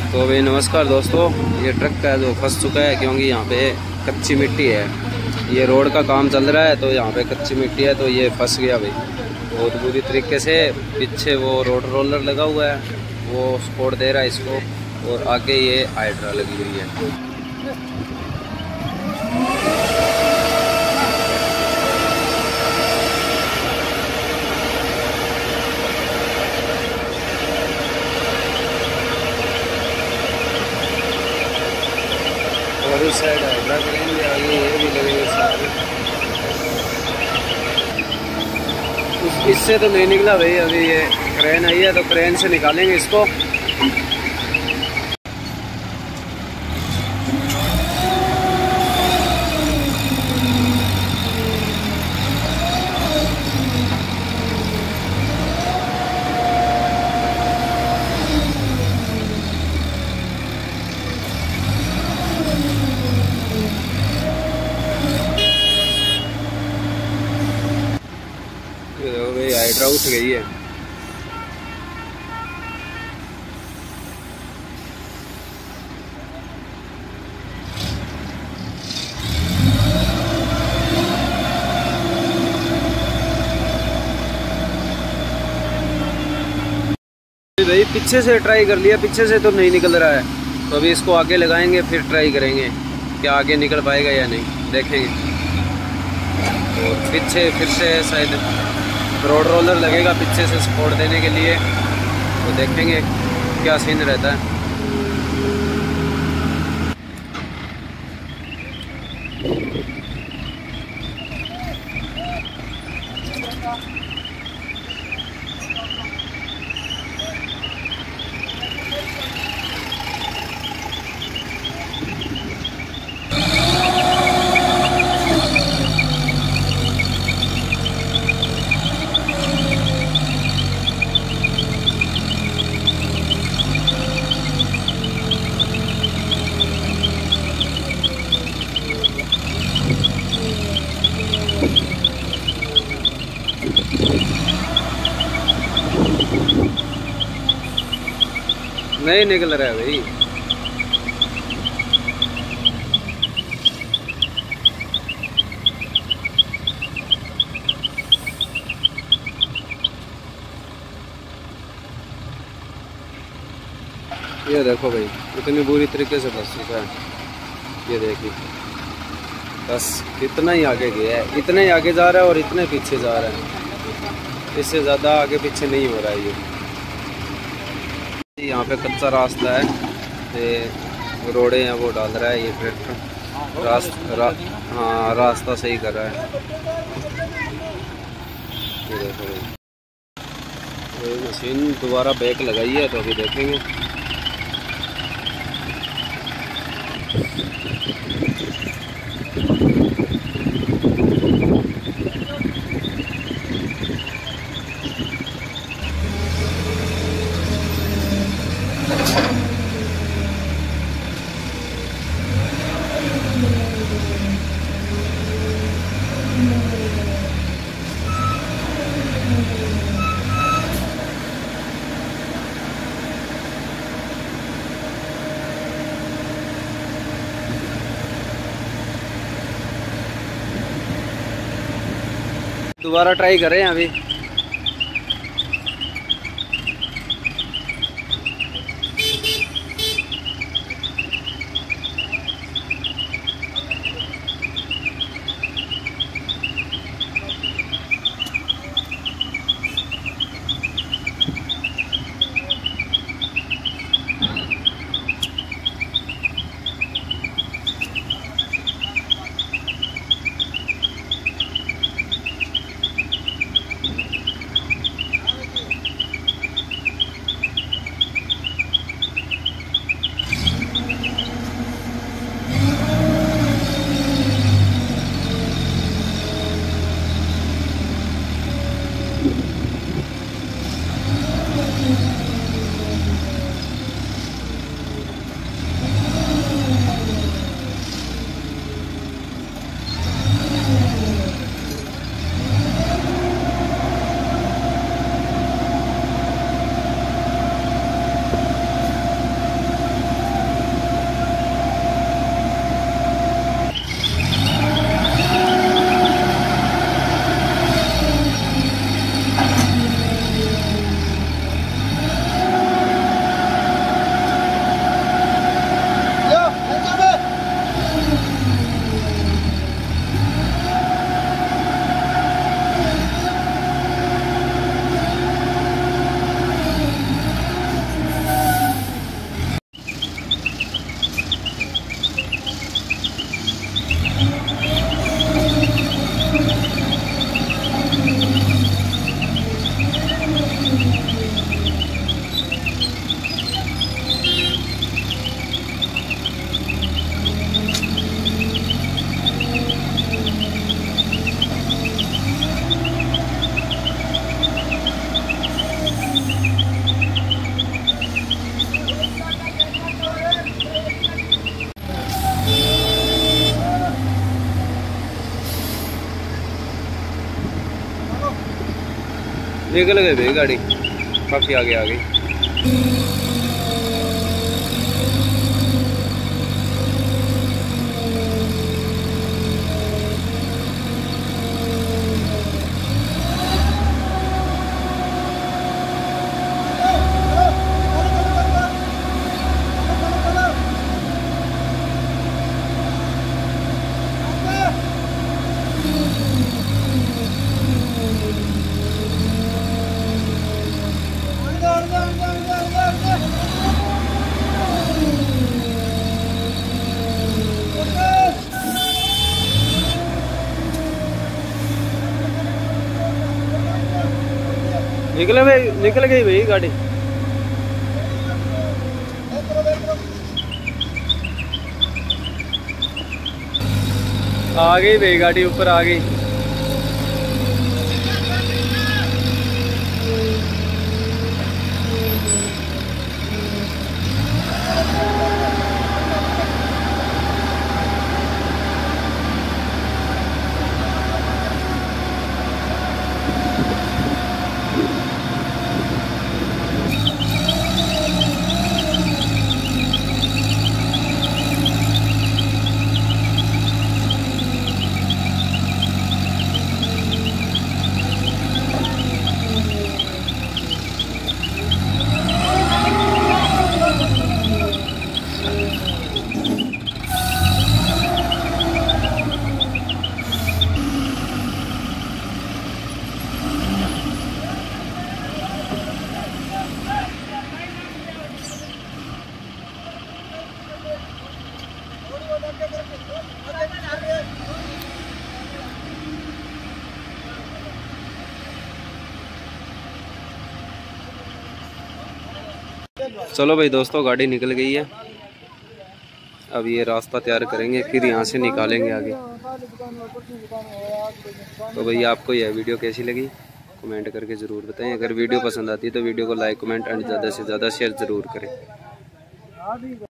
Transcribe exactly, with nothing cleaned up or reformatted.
तो भाई नमस्कार दोस्तों, ये ट्रक का जो फंस चुका है क्योंकि यहाँ पे कच्ची मिट्टी है। ये रोड का काम चल रहा है तो यहाँ पे कच्ची मिट्टी है तो ये फंस गया भाई बहुत बुरी तरीके से। पीछे वो रोड रोलर लगा हुआ है, वो सपोर्ट दे रहा है इसको, और आगे ये हाइड्रा लगी हुई है। और उस साइड हाइड्रा करेंगे, आगे ये भी लगेंगे सारे। इससे तो नहीं निकला भाई, अभी ये क्रेन आई है तो क्रेन से निकालेंगे इसको। भाई हाइड्रा उठ गई है। भाई पीछे से ट्राई कर लिया, पीछे से तो नहीं निकल रहा है, तो अभी इसको आगे लगाएंगे फिर ट्राई करेंगे क्या आगे निकल पाएगा या नहीं, देखेंगे। और पीछे फिर से शायद रोड रोलर लगेगा पीछे से सपोर्ट देने के लिए, तो देखेंगे क्या सीन रहता है। नहीं निकल रहा है भाई। ये देखो भाई इतनी बुरी तरीके से फंस चुका है, ये देखिए बस इतना ही आगे गया है, इतना ही आगे जा रहा है और इतने पीछे जा रहा है, इससे ज़्यादा आगे पीछे नहीं हो रहा है। ये यहाँ पे कच्चा रास्ता है, ये रोडे हैं वो डाल रहा है ये ट्रैक्टर, रास्ता रा, हाँ रास्ता सही कर रहा है। ये देखो भाई मशीन दोबारा ब्रेक लगाई है तो अभी देखेंगे। दोबारा ट्राई करें अभी। निकल गई भाई गाड़ी, काफ़ी आगे आ गई। निकले भाई, निकल गई भाई गाड़ी। आ गई भाई गाड़ी, ऊपर आ गई। चलो भाई दोस्तों, गाड़ी निकल गई है। अब ये रास्ता तैयार करेंगे, फिर यहाँ से निकालेंगे आगे। तो भैया आपको यह वीडियो कैसी लगी कमेंट करके ज़रूर बताएं। अगर वीडियो पसंद आती है तो वीडियो को लाइक कमेंट एंड ज़्यादा से ज़्यादा शेयर ज़रूर करें।